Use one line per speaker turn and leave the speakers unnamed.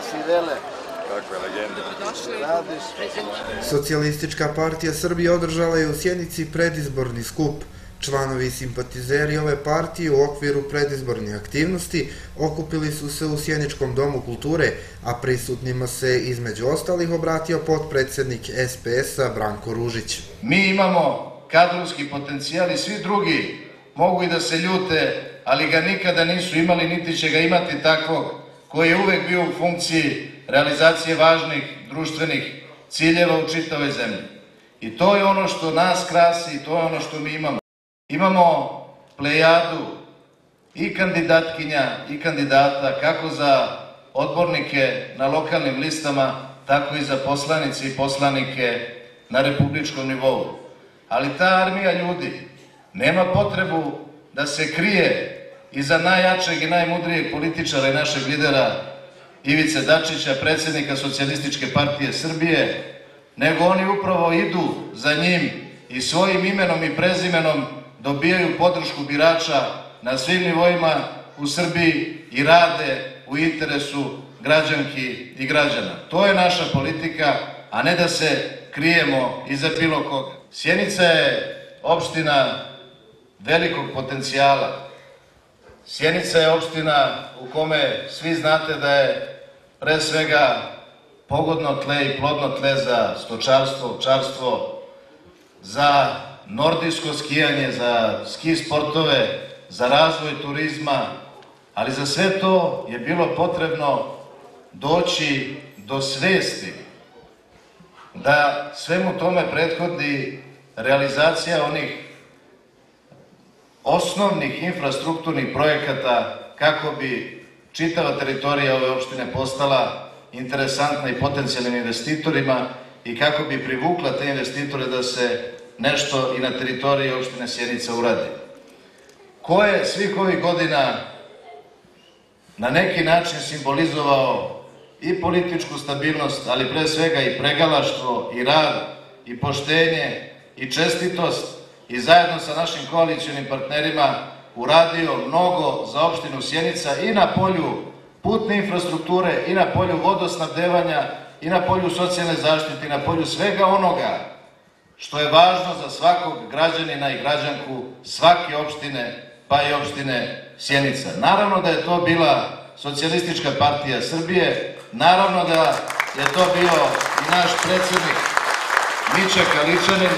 Socijalistička partija Srbije održala je u Sjenici predizborni skup. Članovi i simpatizeri ove partije u okviru predizbornih aktivnosti okupili su se u Sjeničkom domu kulture, a prisutnima se između ostalih obratio potpredsednik SPS-a Branko Ružić.
Mi imamo kadrovski potencijal i svi drugi mogu i da se ljute, ali ga nikada nisu imali, niti će ga imati takvog koji je uvek bio u funkciji realizacije važnih društvenih ciljeva u čitavoj zemlji. I to je ono što nas krasi i to je ono što mi imamo. Imamo plejadu i kandidatkinja i kandidata kako za odbornike na lokalnim listama, tako i za poslanice i poslanike na republičkom nivou. Ali ta armija ljudi nema potrebu da se krije iza najjačeg i najmudrijeg političara i našeg lidera Ivice Dačića, predsjednika Socijalističke partije Srbije, nego oni upravo idu za njim i svojim imenom i prezimenom dobijaju podršku birača na svim nivoima u Srbiji i rade u interesu građanki i građana. To je naša politika, a ne da se krijemo iza bilo koga. Sjenica je opština velikog potencijala. Sjenica je opština u kome svi znate da je pre svega pogodno tle i plodno tle za stočarstvo, ovčarstvo, za nordijsko skijanje, za ski sportove, za razvoj turizma, ali za sve to je bilo potrebno doći do svesti da svemu tome prethodi realizacija onih osnovnih infrastrukturnih projekata kako bi čitava teritorija ove opštine postala interesantna i potencijalnim investitorima i kako bi privukla te investitore da se nešto i na teritoriji opštine Sjenica uradi. Ko je svih ovih godina na neki način simbolizovao i političku stabilnost, ali pre svega i pregalaštvo, i rad, i poštenje, i čestitost, i zajedno sa našim koalicionim partnerima uradio mnogo za opštinu Sjenica i na polju putne infrastrukture, i na polju vodosnabdevanja, i na polju socijalne zaštite, i na polju svega onoga što je važno za svakog građanina i građanku svake opštine, pa i opštine Sjenica. Naravno da je to bila Socijalistička partija Srbije, naravno da je to bio i naš predsjednik Mića Kaličanin.